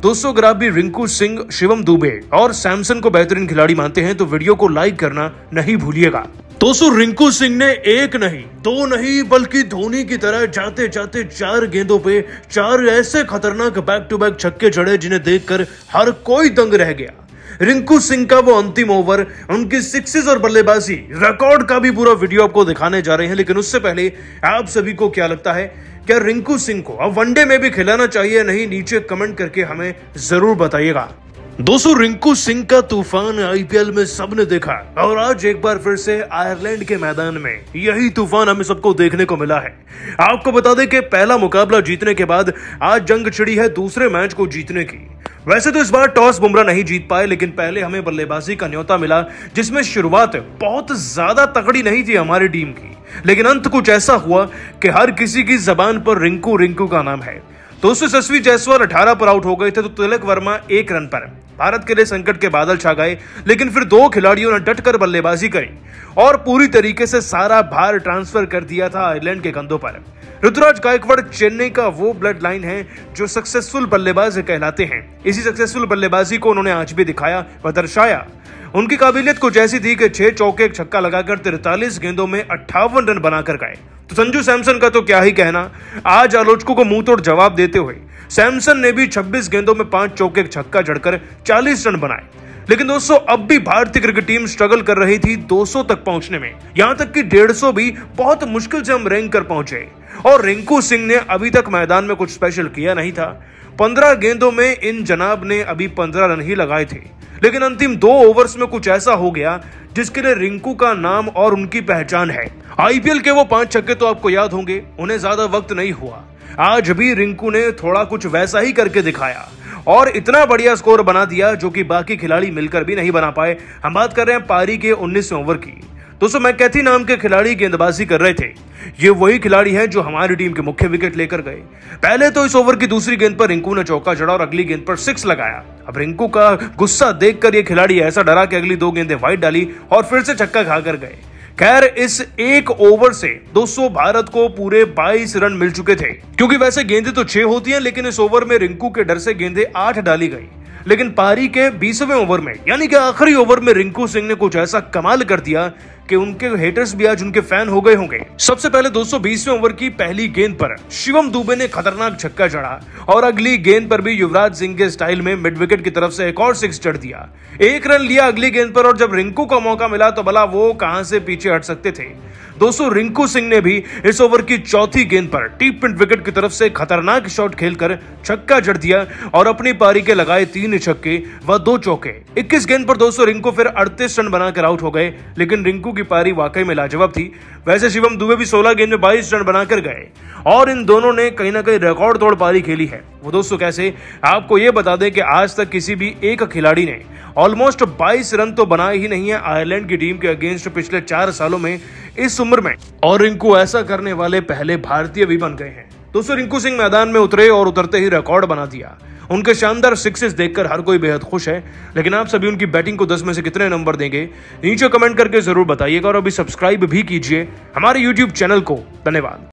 दोस्तों अगर आप भी रिंकू सिंह, शिवम दुबे और सैमसन को बेहतरीन खिलाड़ी मानते हैं तो वीडियो को लाइक करना नहीं भूलिएगा। दोस्तों रिंकू सिंह ने एक नहीं, दो नहीं, बल्कि धोनी की तरह जाते जाते 4 गेंदों पे 4 ऐसे खतरनाक बैक टू बैक छक्के जड़े जिन्हें देखकर हर कोई दंग रह गया। रिंकू सिंह का वो अंतिम ओवर, उनकी सिक्सेस और बल्लेबाजी, रिकॉर्ड का भी पूरा वीडियो आपको दिखाने जा रहे हैं। लेकिन उससे पहले आप सभी को क्या लगता है, क्या रिंकू सिंह को अब वनडे में भी खिलाना चाहिए नहीं? नीचे कमेंट करके हमें जरूर बताइएगा। दोस्तों रिंकू सिंह का तूफान आईपीएल में सबने देखा और आज एक बार फिर से आयरलैंड के मैदान में यही तूफान हमें सबको देखने को मिला है। आपको बता दें कि पहला मुकाबला जीतने के बाद आज जंग छिड़ी है दूसरे मैच को जीतने की। वैसे तो इस बार टॉस बुमराह नहीं जीत पाए, लेकिन पहले हमें बल्लेबाजी का न्योता मिला जिसमें शुरुआत बहुत ज्यादा तगड़ी नहीं थी हमारी टीम की, लेकिन अंत कुछ ऐसा हुआ कि हर किसी की जबान पर रिंकू रिंकू का नाम है। दोस्तों यशस्वी जायसवाल 18 पर आउट हो गए थे तो तिलक वर्मा 1 रन पर। भारत के लिए संकट के बादल छा गए, लेकिन फिर 2 खिलाड़ियों ने डटकर बल्लेबाजी करी और पूरी तरीके से सारा भार ट्रांसफर कर दिया था आयरलैंड के कंधों पर। ऋतुराज गायकवाड़ चेन्नई का वो ब्लड लाइन है जो सक्सेसफुल बल्लेबाज कहलाते हैं। इसी सक्सेसफुल बल्लेबाजी को उन्होंने आज भी दिखाया व दर्शाया। उनकी काबिलियत कुछ ऐसी थी कि 6 चौके 1 छक्का लगाकर 43 गेंदों में 58 रन बनाकर गए। तो संजू सैमसन का तो क्या ही कहना, आज आलोचकों को मुंह तोड़ जवाब देते हुए सैमसन ने भी 26 गेंदों में 5 चौके 1 छक्का जड़कर 40 रन बनाए। लेकिन दोस्तों अब भी भारतीय क्रिकेट टीम स्ट्रगल कर रही थी 200 तक पहुंचने में, यहां तक कि 150 भी बहुत मुश्किल से हम रैंक कर पहुंचे। और रिंकू सिंह ने अभी तक मैदान में कुछ स्पेशल किया नहीं था। 15 गेंदों में इन जनाब ने अभी 15 रन ही लगाए थे, लेकिन अंतिम 2 ओवर्स में कुछ ऐसा हो गया जिसके लिए रिंकू का नाम और उनकी पहचान है। आईपीएल के वो 5 छक्के तो आपको याद होंगे, उन्हें ज्यादा वक्त नहीं हुआ। आज भी रिंकू ने थोड़ा कुछ वैसा ही करके दिखाया और इतना बढ़िया स्कोर बना दिया जो कि बाकी खिलाड़ी मिलकर भी नहीं बना पाए। हम बात कर रहे हैं पारी के 19वें ओवर की। दोस्तों मैकैथी नाम के खिलाड़ी गेंदबाजी कर रहे थे। ये वही खिलाड़ी हैं जो हमारी टीम के मुख्य विकेट लेकर गए। पहले तो इस ओवर की दूसरी गेंद पर रिंकू ने चौका जड़ा और अगली गेंद पर 6 लगाया। अब रिंकू का गुस्सा देखकर ये खिलाड़ी ऐसा डरा कि अगली 2 गेंदें वाइड डाली और फिर से छक्का खाकर गए। खैर इस 1 ओवर से दोस्तों भारत को पूरे 22 रन मिल चुके थे, क्योंकि वैसे गेंदें तो 6 होती हैं, लेकिन इस ओवर में रिंकू के डर से गेंदें 8 डाली गई। लेकिन पारी के 20वें ओवर में यानी कि आखिरी ओवर में रिंकू सिंह ने कुछ ऐसा कमाल कर दिया कि उनके हेटर्स भी आज उनके फैन हो गए होंगे। सबसे पहले 220वें ओवर की पहली गेंद पर शिवम दुबे ने खतरनाक छक्का जड़ा और अगली गेंद पर भी युवराज सिंह के स्टाइल में मिड विकेट की तरफ से एक और 6 जड़ दिया। 1 रन लिया अगली गेंद पर और जब रिंकू का मौका मिला तो भला वो कहां से पीछे हट सकते थे। दोस्तों रिंकू सिंह ने भी इस ओवर की चौथी गेंद पर टीप मिड विकेट की तरफ से खतरनाक शॉट खेलकर छक्का जड़ दिया और अपनी पारी के लगाए 3 छक्के व 2 चौके। 21 गेंद पर दोस्तों रिंकू फिर 38 रन बनाकर आउट हो गए, लेकिन रिंकू की पारी वाकई में लाजवाब थी। वैसे शिवम दुबे भी 16 गेंद में 22 रन बनाकर गए और इन दोनों ने कहीं ना कहीं रिकॉर्ड तोड़ पारी खेली है। वो दोस्तों कैसे, आपको ये बता दें कि आज तक किसी भी एक खिलाड़ी ने ऑलमोस्ट 22 रन तो बनाए ही नहीं है आयरलैंड की टीम के अगेंस्ट पिछले 4 सालों में इस उम्र में, और रिंकू ऐसा करने वाले पहले भारतीय भी बन गए हैं। दोस्तों रिंकू सिंह मैदान में उतरे और उतरते ही रिकॉर्ड बना दिया। उनके शानदार 6 देखकर हर कोई बेहद खुश है, लेकिन आप सभी उनकी बैटिंग को 10 में से कितने नंबर देंगे नीचे कमेंट करके जरूर बताइएगा और अभी सब्सक्राइब भी कीजिए हमारे YouTube चैनल को। धन्यवाद।